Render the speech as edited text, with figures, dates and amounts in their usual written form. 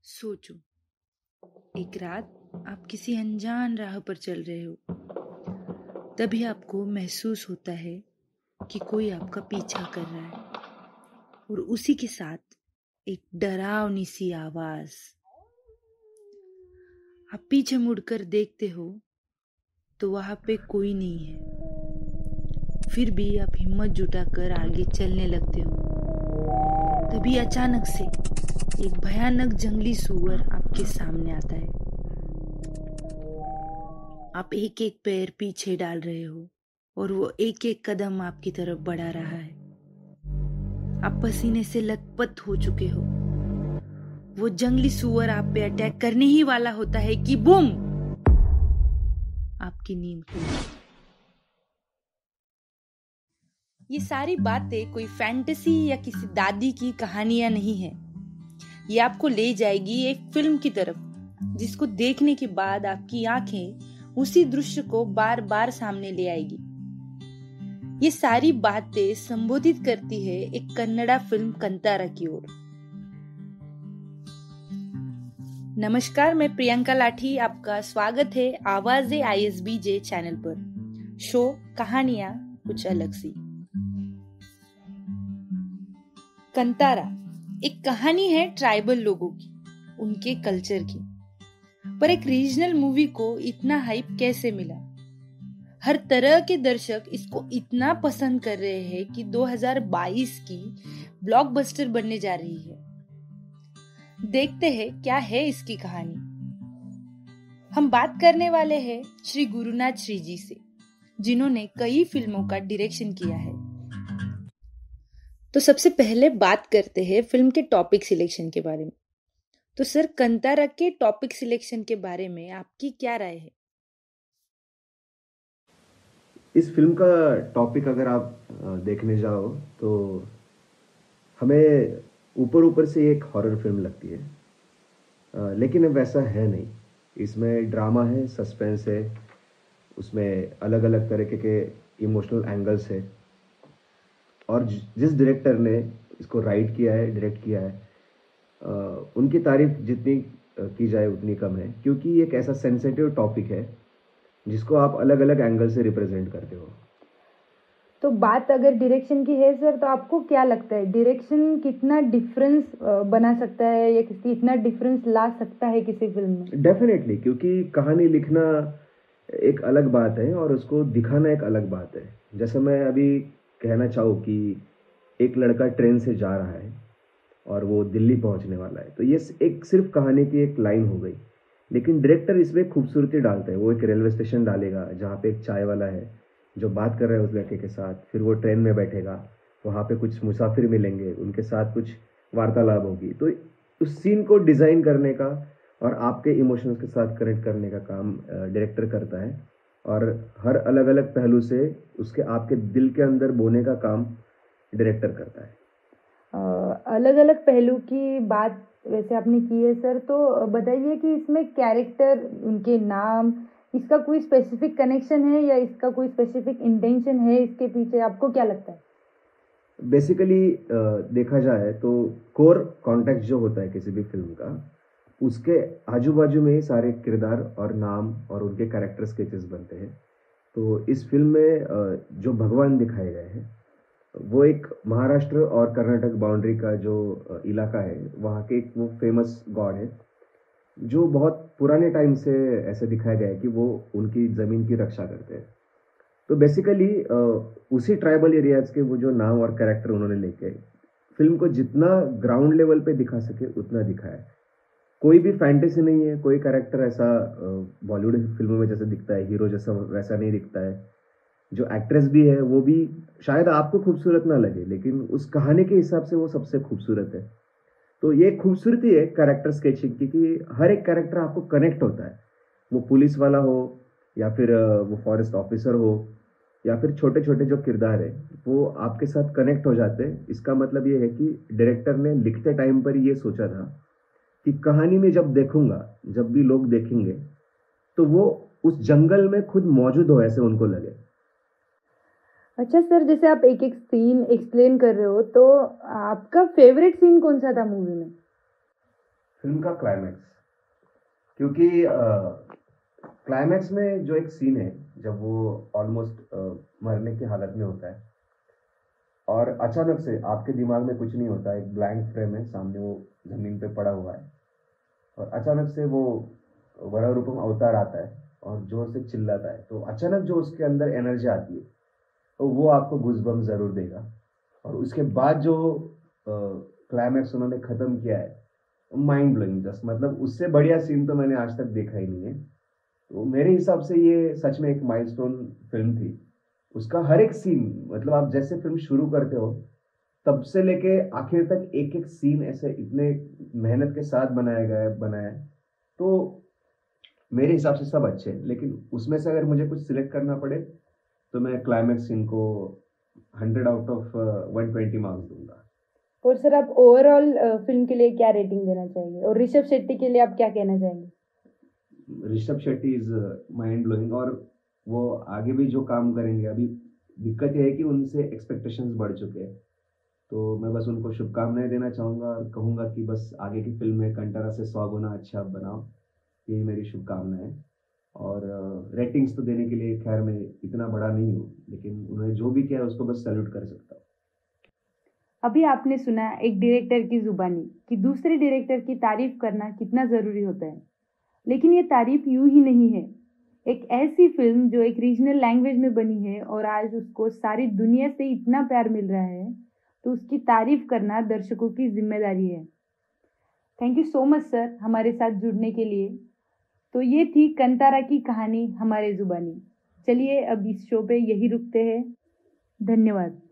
सोचो, एक रात आप किसी अनजान राह पर चल रहे हो। तभी आपको महसूस होता है कि कोई आपका पीछा कर रहा है और उसी के साथ एक डरावनी सी आवाज। आप पीछे मुड़कर देखते हो तो वहां पे कोई नहीं है। फिर भी आप हिम्मत जुटाकर आगे चलने लगते हो। तभी अचानक से एक भयानक जंगली सूअर आपके सामने आता है। आप एक एक पैर पीछे डाल रहे हो और वो एक एक कदम आपकी तरफ बढ़ा रहा है। आप पसीने से लथपथ हो चुके हो। वो जंगली सूअर आप पे अटैक करने ही वाला होता है कि बूम, आपकी नींद खुल जाती है। ये सारी बातें कोई फैंटेसी या किसी दादी की कहानियां नहीं है। ये आपको ले जाएगी एक फिल्म की तरफ, जिसको देखने के बाद आपकी आंखें उसी दृश्य को बार बार सामने ले आएगी। ये सारी बातें संबोधित करती है एक कन्नड़ा फिल्म कंतारा की ओर। नमस्कार, मैं प्रियंका लाठी, आपका स्वागत है आवाज़े ISBJ चैनल पर। शो कहानियां कुछ अलग सी। कंतारा एक कहानी है ट्राइबल लोगों की, उनके कल्चर की। पर एक रीजनल मूवी को इतना हाइप कैसे मिला? हर तरह के दर्शक इसको इतना पसंद कर रहे हैं कि 2022 की ब्लॉकबस्टर बनने जा रही है। देखते हैं क्या है इसकी कहानी। हम बात करने वाले हैं श्री गुरुनाथ श्री जी से, जिन्होंने कई फिल्मों का डायरेक्शन किया है। तो सबसे पहले बात करते हैं फिल्म के टॉपिक सिलेक्शन के बारे में। तो सर, कंतारा के टॉपिक सिलेक्शन के बारे में आपकी क्या राय है? इस फिल्म का टॉपिक अगर आप देखने जाओ तो हमें ऊपर ऊपर से एक हॉरर फिल्म लगती है, लेकिन अब वैसा है नहीं। इसमें ड्रामा है, सस्पेंस है, उसमें अलग अलग तरीके के इमोशनल एंगल्स है। और जिस डायरेक्टर ने इसको राइट किया है, डायरेक्ट किया है, उनकी तारीफ जितनी की जाए उतनी कम है, क्योंकि ये एक ऐसा सेंसिटिव टॉपिक है जिसको आप अलग अलग एंगल से रिप्रेजेंट करते हो। तो बात अगर डायरेक्शन की है सर, तो आपको क्या लगता है डायरेक्शन कितना डिफरेंस बना सकता है या कितना डिफरेंस ला सकता है किसी फिल्म में? डेफिनेटली, क्योंकि कहानी लिखना एक अलग बात है और उसको दिखाना एक अलग बात है। जैसे मैं अभी कहना चाहूँ कि एक लड़का ट्रेन से जा रहा है और वो दिल्ली पहुंचने वाला है, तो ये एक सिर्फ कहानी की एक लाइन हो गई। लेकिन डायरेक्टर इसमें खूबसूरती डालता है। वो एक रेलवे स्टेशन डालेगा जहाँ पे एक चाय वाला है जो बात कर रहा है उस लड़के के साथ। फिर वो ट्रेन में बैठेगा, वहाँ पे कुछ मुसाफिर मिलेंगे, उनके साथ कुछ वार्तालाप होगी। तो उस सीन को डिज़ाइन करने का और आपके इमोशंस के साथ कनेक्ट करने का काम डायरेक्टर करता है। और हर अलग अलग पहलू से उसके आपके दिल के अंदर बोने का काम डायरेक्टर करता है। अलग अलग पहलू की बात वैसे आपने की है सर, तो बताइए कि इसमें कैरेक्टर, उनके नाम, इसका कोई स्पेसिफिक कनेक्शन है या इसका कोई स्पेसिफिक इंटेंशन है इसके पीछे? आपको क्या लगता है? बेसिकली देखा जाए तो कोर कॉन्टेक्स्ट जो होता है किसी भी फिल्म का, उसके आजू बाजू में ही सारे किरदार और नाम और उनके कैरेक्टर स्केचेस बनते हैं। तो इस फिल्म में जो भगवान दिखाए गए हैं वो एक महाराष्ट्र और कर्नाटक बाउंड्री का जो इलाका है, वहाँ के एक वो फेमस गॉड है जो बहुत पुराने टाइम से ऐसे दिखाया गया है कि वो उनकी ज़मीन की रक्षा करते हैं। तो बेसिकली उसी ट्राइबल एरियाज के वो जो नाम और कैरेक्टर उन्होंने लेके फिल्म को जितना ग्राउंड लेवल पे दिखा सके उतना दिखाया है। कोई भी फैंटेसी नहीं है, कोई कैरेक्टर ऐसा बॉलीवुड फिल्मों में जैसे दिखता है हीरो जैसा वैसा नहीं दिखता है। जो एक्ट्रेस भी है वो भी शायद आपको खूबसूरत ना लगे, लेकिन उस कहानी के हिसाब से वो सबसे खूबसूरत है। तो ये खूबसूरती है कैरेक्टर स्केचिंग की कि हर एक कैरेक्टर आपको कनेक्ट होता है। वो पुलिस वाला हो या फिर वो फॉरेस्ट ऑफिसर हो या फिर छोटे छोटे जो किरदार है वो आपके साथ कनेक्ट हो जाते हैं। इसका मतलब ये है कि डायरेक्टर ने लिखते टाइम पर ये सोचा था कि कहानी में जब देखूंगा, जब भी लोग देखेंगे तो वो उस जंगल में खुद मौजूद हो, ऐसे उनको लगे। अच्छा सर, जैसे आप एक एक सीन एक्सप्लेन कर रहे हो, तो आपका फेवरेट सीन कौन सा था मूवी में? फिल्म का क्लाइमैक्स, क्योंकि क्लाइमैक्स में जो एक सीन है जब वो ऑलमोस्ट मरने की हालत में होता है और अचानक से आपके दिमाग में कुछ नहीं होता, एक ब्लैंक फ्रेम है, सामने वो जमीन पे पड़ा हुआ है और अचानक से वो वरारूपम अवतार आता है और जोर से चिल्लाता है, तो अचानक जो उसके अंदर एनर्जी आती है तो वो आपको गूज़बम्प ज़रूर देगा। और उसके बाद जो क्लाइमैक्स उन्होंने ख़त्म किया है, माइंड ब्लोइंग, जस्ट मतलब उससे बढ़िया सीन तो मैंने आज तक देखा ही नहीं है। तो मेरे हिसाब से ये सच में एक माइलस्टोन फिल्म थी। उसका हर एक सीन, मतलब आप जैसे फिल्म शुरू करते हो तब से लेके आखिर तक एक एक सीन ऐसे इतने मेहनत के साथ बनाया है। तो मेरे हिसाब से सब अच्छे हैं, लेकिन उसमें से अगर मुझे कुछ सिलेक्ट करना पड़े तो मैं क्लाइमैक्स सीन को 100 आउट ऑफ 120 मार्क्स दूंगा। और सर आप ओवरऑल फिल्म के लिए क्या रेटिंग देना चाहेंगे, और ऋषभ शेट्टी के लिए आप क्या कहना चाहेंगे? Rishabh Shetty is mind blowing, और वो आगे भी जो काम करेंगे, अभी दिक्कत यह है कि उनसे एक्सपेक्टेशंस बढ़ चुके हैं। तो मैं बस उनको शुभकामनाएं देना चाहूँगा और कहूँगा कि बस आगे की फिल्म में कंटारा से 100 गुना अच्छा बनाओ, यही मेरी शुभकामनाएं है। और रेटिंग्स तो देने के लिए खैर मैं इतना बड़ा नहीं हूँ, लेकिन उन्होंने जो भी किया है उसको बस सैल्यूट कर सकता हूँ। अभी आपने सुना एक डायरेक्टर की जुबानी कि दूसरे डायरेक्टर की तारीफ करना कितना जरूरी होता है, लेकिन ये तारीफ यूं ही नहीं है। एक ऐसी फिल्म जो एक रीजनल लैंग्वेज में बनी है और आज उसको सारी दुनिया से इतना प्यार मिल रहा है, तो उसकी तारीफ करना दर्शकों की जिम्मेदारी है। Thank you so much sir हमारे साथ जुड़ने के लिए। तो ये थी कंतारा की कहानी हमारे जुबानी। चलिए अब इस शो पे यही रुकते हैं। धन्यवाद।